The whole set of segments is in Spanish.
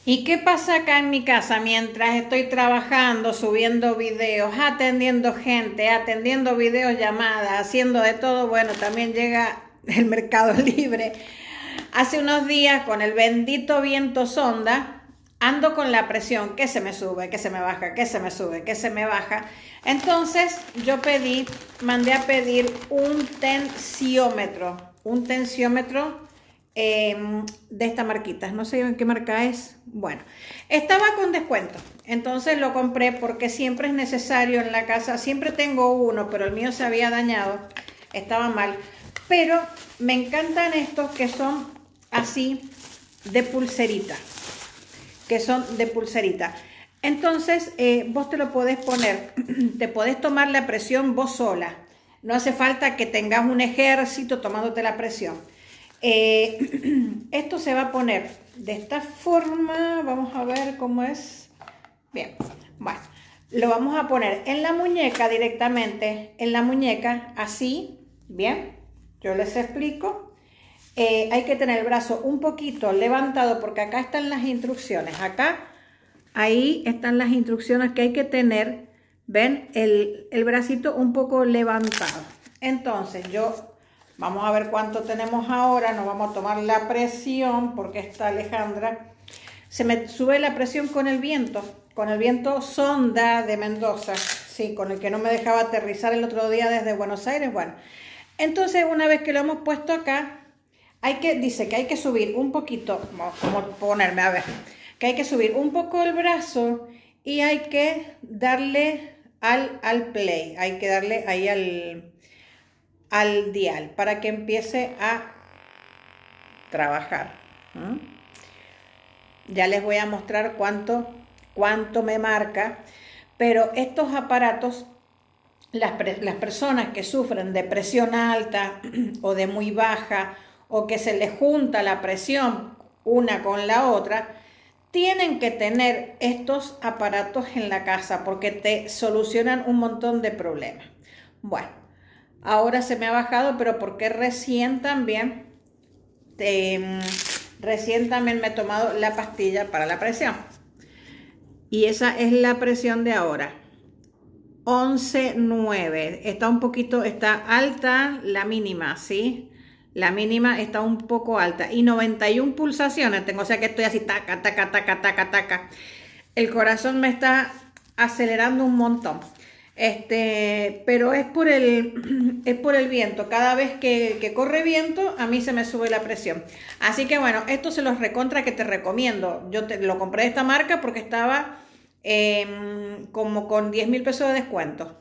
¿Y qué pasa acá en mi casa mientras estoy trabajando, subiendo videos, atendiendo gente, atendiendo videollamadas, haciendo de todo? Bueno, también llega el Mercado Libre. Hace unos días con el bendito viento sonda, ando con la presión que se me sube, que se me baja, que se me sube, que se me baja. Entonces yo mandé a pedir un tensiómetro de esta marquita, no sé en qué marca es. Bueno, estaba con descuento, entonces lo compré porque siempre es necesario en la casa. Siempre tengo uno, pero el mío se había dañado, estaba mal. Pero me encantan estos que son así de pulserita, entonces vos te lo podés poner, te podés tomar la presión vos sola, no hace falta que tengas un ejército tomándote la presión. Esto se va a poner de esta forma, vamos a ver cómo es. Bien, bueno, lo vamos a poner en la muñeca directamente, en la muñeca, así, bien, yo les explico. Hay que tener el brazo un poquito levantado porque acá están las instrucciones, ahí están las instrucciones que hay que tener, ven, el bracito un poco levantado. Entonces vamos a ver cuánto tenemos ahora, nos vamos a tomar la presión porque está Alejandra. Se me sube la presión con el viento sonda de Mendoza, sí, con el que no me dejaba aterrizar el otro día desde Buenos Aires. Bueno, entonces una vez que lo hemos puesto acá, dice que hay que subir un poquito, como ponerme, a ver, que hay que subir un poco el brazo y hay que darle al play, hay que darle ahí al dial para que empiece a trabajar. Ya les voy a mostrar cuánto me marca, pero estos aparatos, las personas que sufren de presión alta o de muy baja, o que se les junta la presión una con la otra, tienen que tener estos aparatos en la casa porque te solucionan un montón de problemas. Bueno, ahora se me ha bajado, pero porque recién también me he tomado la pastilla para la presión. Y esa es la presión de ahora. 11,9. Está alta la mínima, ¿sí? La mínima está un poco alta. Y 91 pulsaciones tengo, o sea que estoy así, taca, taca, taca, taca, taca. El corazón me está acelerando un montón. Pero es por el viento. Cada vez que corre viento, a mí se me sube la presión. Así que bueno, esto se los recontra que te recomiendo. Lo compré de esta marca porque estaba como con 10.000 pesos de descuento.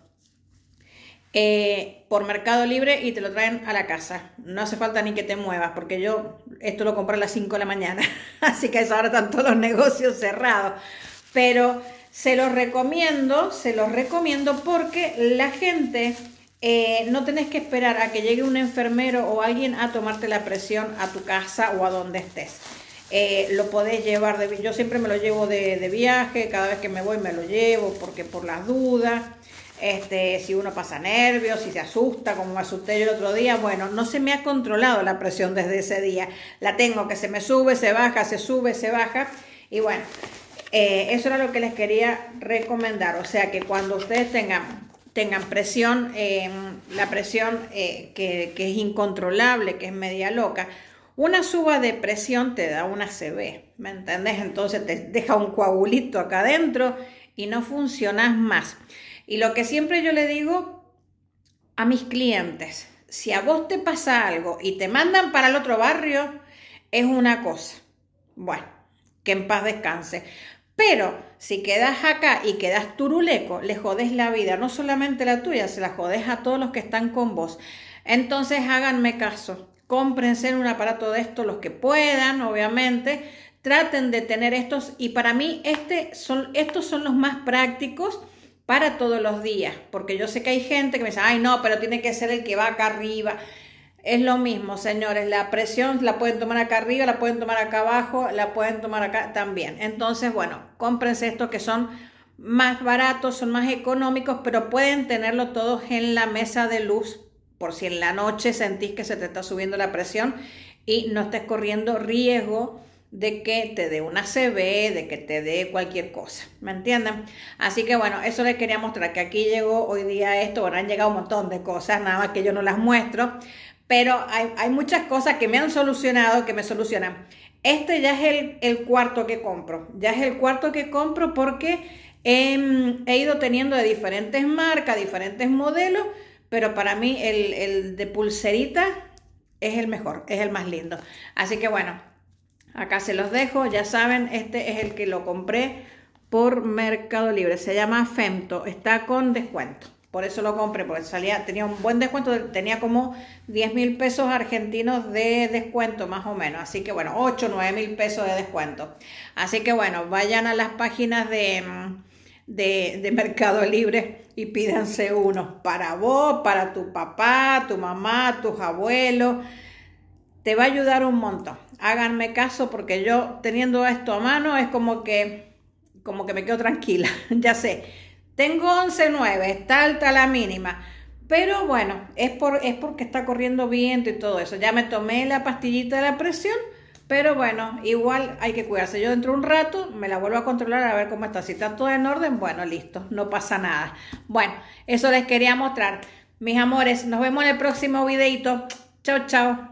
Por Mercado Libre y te lo traen a la casa. No hace falta ni que te muevas porque esto lo compré a las 5 de la mañana. Así que a esa hora están todos los negocios cerrados. Pero se los recomiendo porque la gente, no tenés que esperar a que llegue un enfermero o alguien a tomarte la presión a tu casa o a donde estés. Lo podés llevar, yo siempre me lo llevo de viaje, cada vez que me voy me lo llevo porque por las dudas. Si uno pasa nervios, si se asusta, como me asusté yo el otro día, bueno, no se me ha controlado la presión desde ese día. La tengo que se me sube, se baja, se sube, se baja. Y bueno, eso era lo que les quería recomendar. O sea que cuando ustedes tengan presión, la presión que es incontrolable, que es media loca, una suba de presión te da una ACV, ¿me entendés? Entonces te deja un coagulito acá adentro y no funcionás más. Y lo que siempre yo le digo a mis clientes, si a vos te pasa algo y te mandan para el otro barrio, es una cosa. Bueno, que en paz descanse. Pero si quedas acá y quedas turuleco, le jodes la vida, no solamente la tuya, se la jodes a todos los que están con vos. Entonces háganme caso, cómprense un aparato de estos los que puedan, obviamente. Traten de tener estos y para mí estos son los más prácticos para todos los días, porque yo sé que hay gente que me dice, ay no, pero tiene que ser el que va acá arriba. Es lo mismo, señores, la presión la pueden tomar acá arriba, la pueden tomar acá abajo, la pueden tomar acá también. Entonces, bueno, cómprense estos que son más baratos, son más económicos, pero pueden tenerlo todos en la mesa de luz, por si en la noche sentís que se te está subiendo la presión y no estés corriendo riesgo de que te dé una CB, de que te dé cualquier cosa, ¿me entienden? Así que bueno, eso les quería mostrar, que aquí llegó hoy día esto. Bueno, han llegado un montón de cosas, nada más que yo no las muestro, pero hay muchas cosas que me han solucionado, que me solucionan. Este ya es el cuarto que compro, ya es el cuarto que compro porque he ido teniendo de diferentes marcas, diferentes modelos, pero para mí el de pulserita es el mejor, es el más lindo. Así que bueno, acá se los dejo, ya saben, este es el que lo compré por Mercado Libre, se llama Femto, está con descuento. Por eso lo compré, porque tenía un buen descuento, tenía como 10.000 pesos argentinos de descuento más o menos. Así que bueno, 8, 9.000 pesos de descuento. Así que bueno, vayan a las páginas de Mercado Libre y pídanse uno para vos, para tu papá, tu mamá, tus abuelos. Te va a ayudar un montón. Háganme caso porque yo teniendo esto a mano es como que me quedo tranquila. Ya sé, tengo 11,9, está alta la mínima. Pero bueno, es porque está corriendo viento y todo eso. Ya me tomé la pastillita de la presión, pero bueno, igual hay que cuidarse. Yo dentro de un rato me la vuelvo a controlar a ver cómo está. Si está todo en orden, bueno, listo, no pasa nada. Bueno, eso les quería mostrar. Mis amores, nos vemos en el próximo videito. Chao, chao.